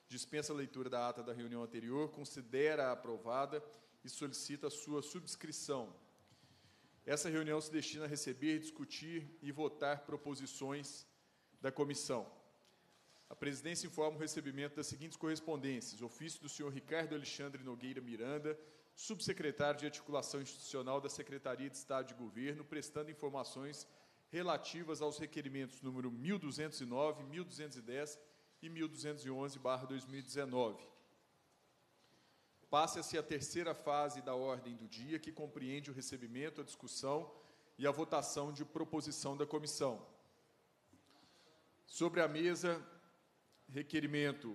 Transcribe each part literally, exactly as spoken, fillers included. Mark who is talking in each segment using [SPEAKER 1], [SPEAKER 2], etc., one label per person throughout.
[SPEAKER 1] dispensa a leitura da ata da reunião anterior, considera-a aprovada e solicita a sua subscrição. Essa reunião se destina a receber, discutir e votar proposições da comissão. A presidência informa o recebimento das seguintes correspondências: ofício do senhor Ricardo Alexandre Nogueira Miranda, subsecretário de Articulação Institucional da Secretaria de Estado de Governo, prestando informações relativas aos requerimentos número mil duzentos e nove, mil duzentos e dez e mil duzentos e onze barra dois mil e dezenove. Passa-se a terceira fase da ordem do dia, que compreende o recebimento, a discussão e a votação de proposição da comissão. Sobre a mesa, requerimento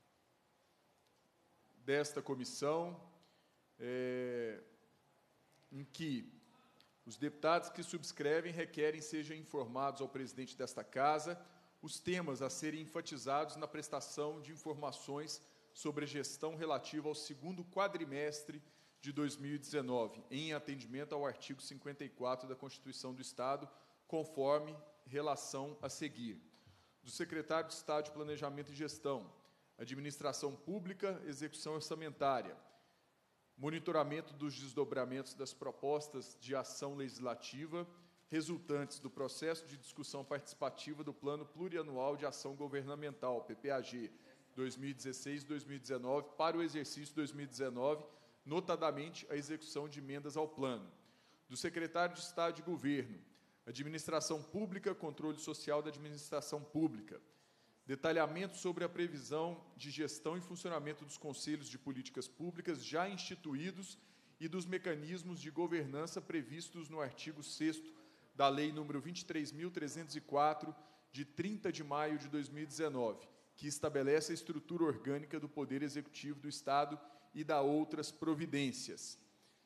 [SPEAKER 1] desta comissão, é, em que os deputados que subscrevem requerem sejam informados ao presidente desta Casa os temas a serem enfatizados na prestação de informações sobre a gestão relativa ao segundo quadrimestre de dois mil e dezenove, em atendimento ao artigo cinquenta e quatro da Constituição do Estado, conforme relação a seguir. Do secretário de Estado de Planejamento e Gestão, Administração Pública, Execução Orçamentária, monitoramento dos desdobramentos das propostas de ação legislativa resultantes do processo de discussão participativa do Plano Plurianual de Ação Governamental, P P A G, dois mil e dezesseis a dois mil e dezenove, para o exercício dois mil e dezenove, notadamente a execução de emendas ao plano. Do secretário de Estado de Governo, Administração Pública, Controle Social da Administração Pública, detalhamento sobre a previsão de gestão e funcionamento dos conselhos de políticas públicas já instituídos e dos mecanismos de governança previstos no artigo sexto da Lei número vinte e três mil trezentos e quatro, de trinta de maio de dois mil e dezenove, que estabelece a estrutura orgânica do Poder Executivo do Estado e da outras providências.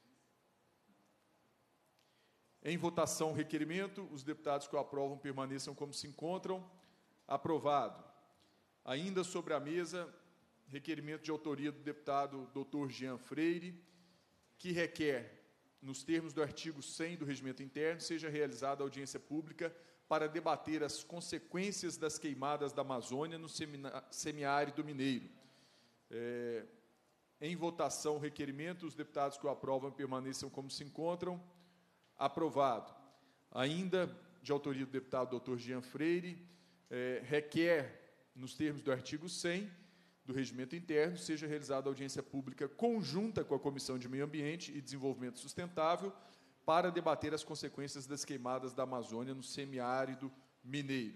[SPEAKER 1] Em votação, o requerimento, os deputados que o aprovam permaneçam como se encontram. Aprovado. Ainda sobre a mesa, requerimento de autoria do deputado doutor Jean Freire, que requer, nos termos do artigo cem do Regimento Interno, seja realizada audiência pública para debater as consequências das queimadas da Amazônia no semiárido mineiro. É, em votação, o requerimento, os deputados que o aprovam permaneçam como se encontram. Aprovado. Ainda de autoria do deputado doutor Jean Freire, é, requer, nos termos do artigo cem do Regimento Interno, seja realizada audiência pública conjunta com a Comissão de Meio Ambiente e Desenvolvimento Sustentável para debater as consequências das queimadas da Amazônia no semiárido mineiro.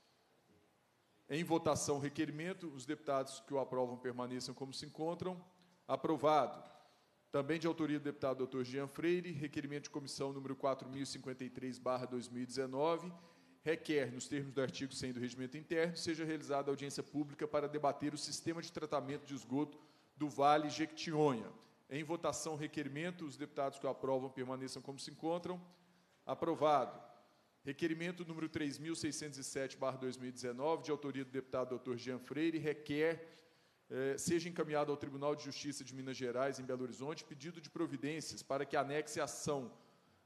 [SPEAKER 1] Em votação, o requerimento, os deputados que o aprovam permaneçam como se encontram. Aprovado. Também de autoria do deputado doutor Jean Freire, requerimento de comissão número quatro mil e cinquenta e três barra dois mil e dezenove, requer, nos termos do artigo cem do Regimento Interno, seja realizada audiência pública para debater o sistema de tratamento de esgoto do Vale Jequitinhonha. Em votação, requerimento, os deputados que o aprovam permaneçam como se encontram. Aprovado. Requerimento número três mil seiscentos e sete barra dois mil e dezenove, de autoria do deputado doutor Jean Freire, requer eh, seja encaminhado ao Tribunal de Justiça de Minas Gerais, em Belo Horizonte, pedido de providências para que anexe a ação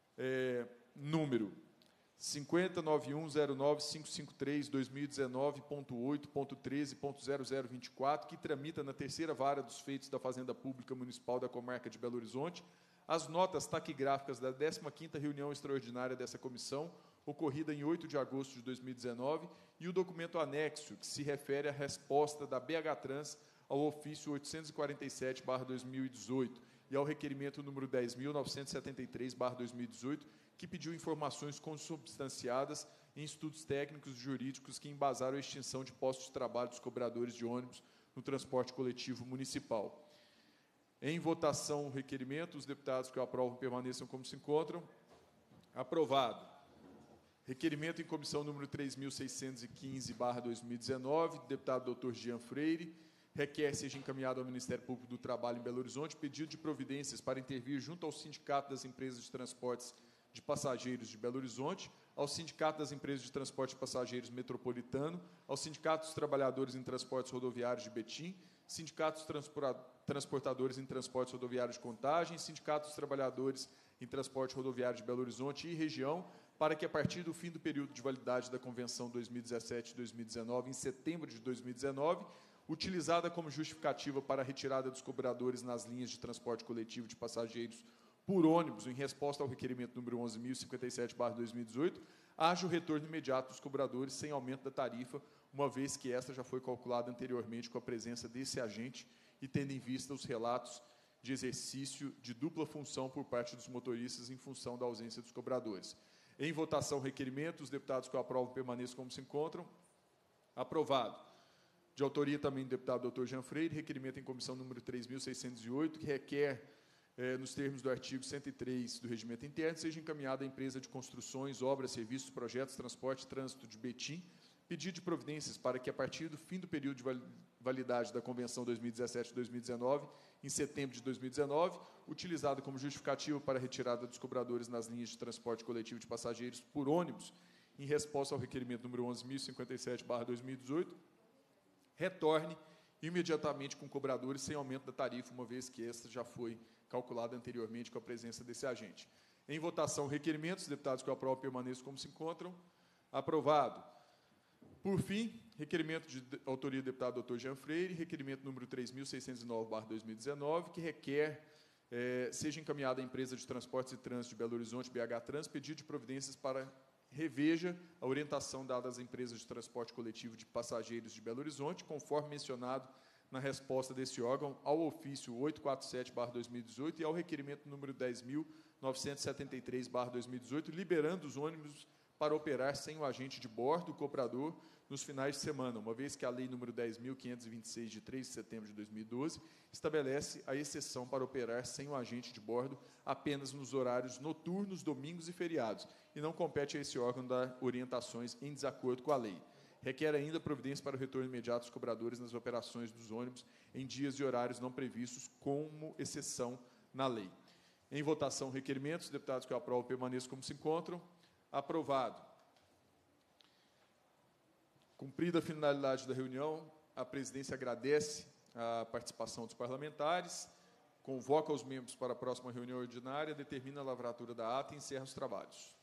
[SPEAKER 1] eh, número cinco zero nove um zero nove cinco cinco três barra dois mil e dezenove ponto oito ponto treze ponto zero zero vinte e quatro, que tramita na terceira vara dos feitos da Fazenda Pública Municipal da Comarca de Belo Horizonte, as notas taquigráficas da décima quinta reunião extraordinária dessa comissão, ocorrida em oito de agosto de dois mil e dezenove, e o documento anexo, que se refere à resposta da B H Trans ao ofício oitocentos e quarenta e sete barra dois mil e dezoito e ao requerimento número dez mil novecentos e setenta e três barra dois mil e dezoito, que pediu informações consubstanciadas em estudos técnicos e jurídicos que embasaram a extinção de postos de trabalho dos cobradores de ônibus no transporte coletivo municipal. Em votação, o requerimento, os deputados que o aprovam permaneçam como se encontram. Aprovado. Requerimento em comissão número três mil seiscentos e quinze barra dois mil e dezenove, do deputado doutor Jean Freire, requer seja encaminhado ao Ministério Público do Trabalho em Belo Horizonte pedido de providências para intervir junto ao Sindicato das Empresas de Transportes de Passageiros de Belo Horizonte, ao Sindicato das Empresas de Transporte de Passageiros Metropolitano, ao Sindicato dos Trabalhadores em Transportes Rodoviários de Betim, Sindicato dos Transportadores em Transportes Rodoviários de Contagem, Sindicato dos Trabalhadores em Transporte Rodoviário de Belo Horizonte e região, para que, a partir do fim do período de validade da Convenção dois mil e dezessete a dois mil e dezenove, em setembro de dois mil e dezenove, utilizada como justificativa para a retirada dos cobradores nas linhas de transporte coletivo de passageiros por ônibus, em resposta ao requerimento número onze mil e cinquenta e sete barra dois mil e dezoito, haja o retorno imediato dos cobradores sem aumento da tarifa, uma vez que esta já foi calculada anteriormente com a presença desse agente e tendo em vista os relatos de exercício de dupla função por parte dos motoristas em função da ausência dos cobradores. Em votação, requerimento, os deputados que o aprovam permaneçam como se encontram. Aprovado. De autoria também do deputado doutor Jean Freire, requerimento em comissão número três mil seiscentos e oito, que requer, eh, nos termos do artigo cento e três do Regimento Interno, seja encaminhada à empresa de construções, obras, serviços, projetos, transporte e trânsito de Betim, pedido de providências para que, a partir do fim do período de validade da Convenção dois mil e dezessete a dois mil e dezenove, em setembro de dois mil e dezenove, utilizado como justificativo para a retirada dos cobradores nas linhas de transporte coletivo de passageiros por ônibus, em resposta ao requerimento número onze mil e cinquenta e sete barra dois mil e dezoito, retorne imediatamente com cobradores sem aumento da tarifa, uma vez que esta já foi calculada anteriormente com a presença desse agente. Em votação, requerimentos, os deputados que o aprovam permaneçam como se encontram. Aprovado. Por fim, requerimento de autoria do deputado doutor Jean Freire, requerimento número três mil seiscentos e nove barra dois mil e dezenove, que requer, eh, seja encaminhada à empresa de transportes e trânsito de Belo Horizonte, B H Trans, pedido de providências para reveja a orientação dada às empresas de transporte coletivo de passageiros de Belo Horizonte, conforme mencionado na resposta desse órgão ao ofício oitocentos e quarenta e sete barra dois mil e dezoito e ao requerimento número dez mil novecentos e setenta e três barra dois mil e dezoito, liberando os ônibus para operar sem o agente de bordo, o cobrador, nos finais de semana, uma vez que a lei número dez mil quinhentos e vinte e seis, de três de setembro de dois mil e doze, estabelece a exceção para operar sem o agente de bordo apenas nos horários noturnos, domingos e feriados, e não compete a esse órgão dar orientações em desacordo com a lei. Requer ainda providência para o retorno imediato dos cobradores nas operações dos ônibus em dias e horários não previstos como exceção na lei. Em votação, requerimentos, os deputados que o aprovam permaneçam como se encontram. Aprovado. Cumprida a finalidade da reunião, a presidência agradece a participação dos parlamentares, convoca os membros para a próxima reunião ordinária, determina a lavratura da ata e encerra os trabalhos.